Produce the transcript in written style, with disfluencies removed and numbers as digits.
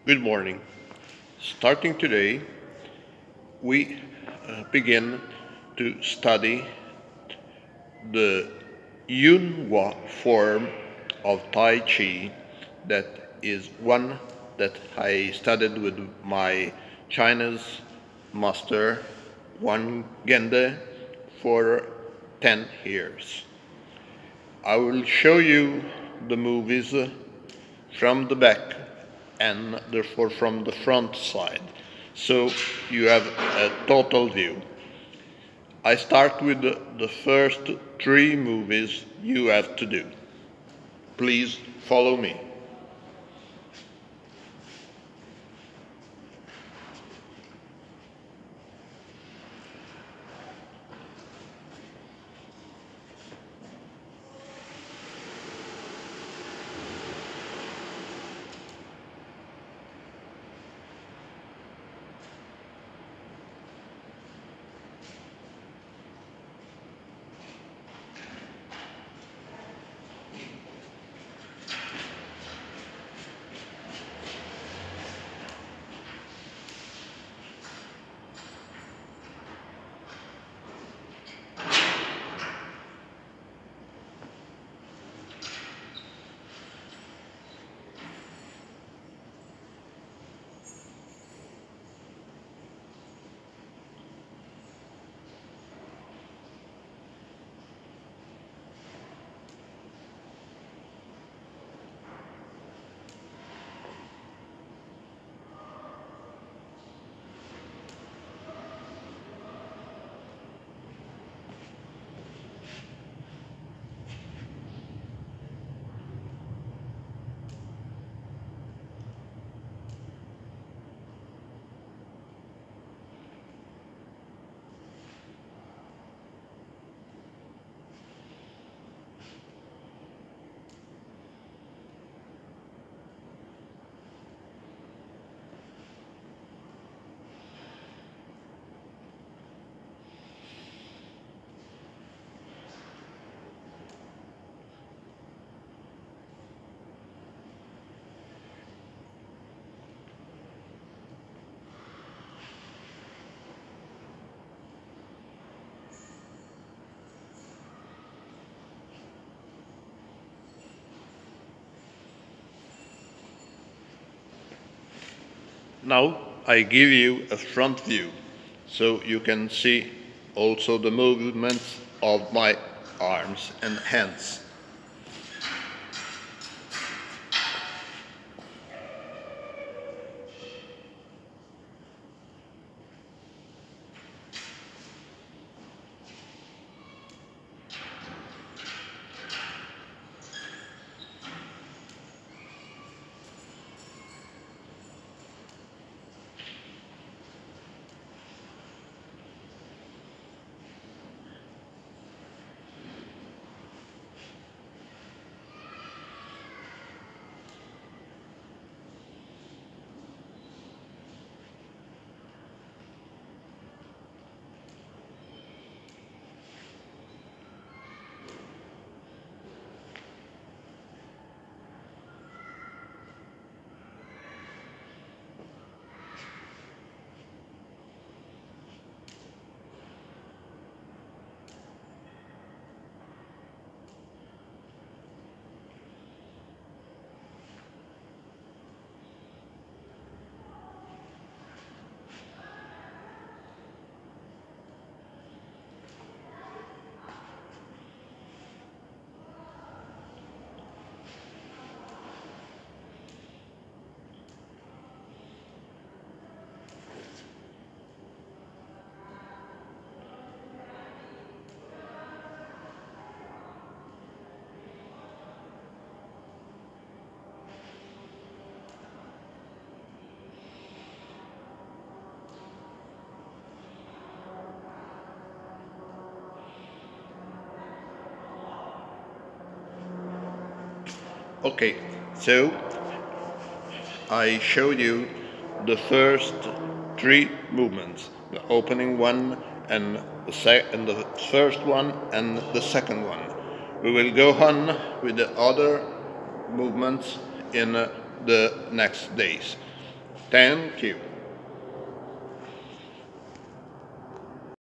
Good morning. Starting today, we begin to study the Yunhua form of Tai Chi, that is one that I studied with my Chinese master, Wan Gende, for 10 years. I will show you the movies from the back and therefore from the front side, so you have a total view. I start with the first three movies you have to do. Please follow me. Now I give you a front view, so you can see also the movements of my arms and hands. Okay, so I showed you the first three movements, the opening one and the first one and the second one. We will go on with the other movements in the next days. Thank you.